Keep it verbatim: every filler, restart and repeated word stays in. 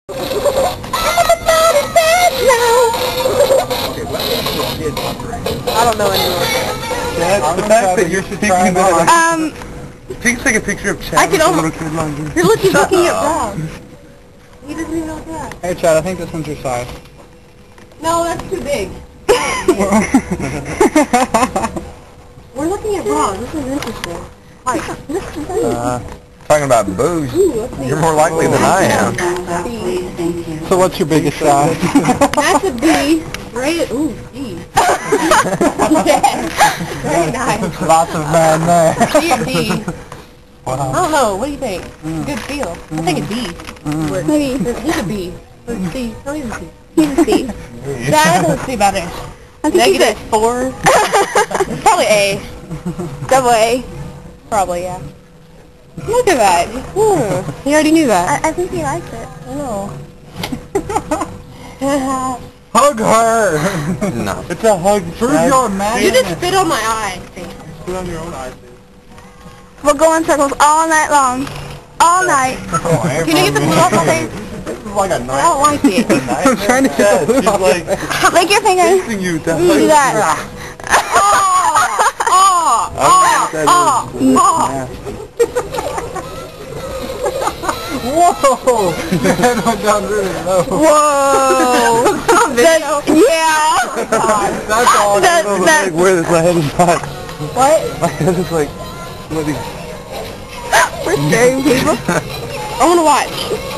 I don't know anymore. Yeah, the fact that you're thinking that. Um, Take take a picture of Chad. I can almost. Kid longer. You're looking, looking at Rob. He doesn't even know what's that. Hey Chad, I think this one's your size. No, that's too big. We're looking at Rob. This is interesting. Like, this is Uh, talking about booze, Ooh, you're more likely than I am. B. So what's your biggest size? That's a B. Right? Ooh, B. Yes. Very nice. Lots of man there. C or D. I don't know. What do you think? Mm. Good feel. I think a D. Mm. Maybe. He's a B. Let's see. No, he's a C. He's a C. Dad, let's see about it. Negative four. It's probably A. Double A. Probably, yeah. Look at that. Hmm. He already knew that. I, I think he likes it. I know. Hug her! No. It's a hug. Prove your man. You just spit on my eye. Spit on your own eyes. We'll go in circles all night long. All night. Can you get the glue off my face? This is like a I don't like it. I'm trying to get the blue off. Lick your fingers. Kissing you. That's Do like that. Oh! Oh! Oh! Oh! Whoa! Your head went down really low. Whoa! That, yeah. That's all. That, that, Like, where is my head is not? What? My head is like, bloody. we're scaring people. I want to watch.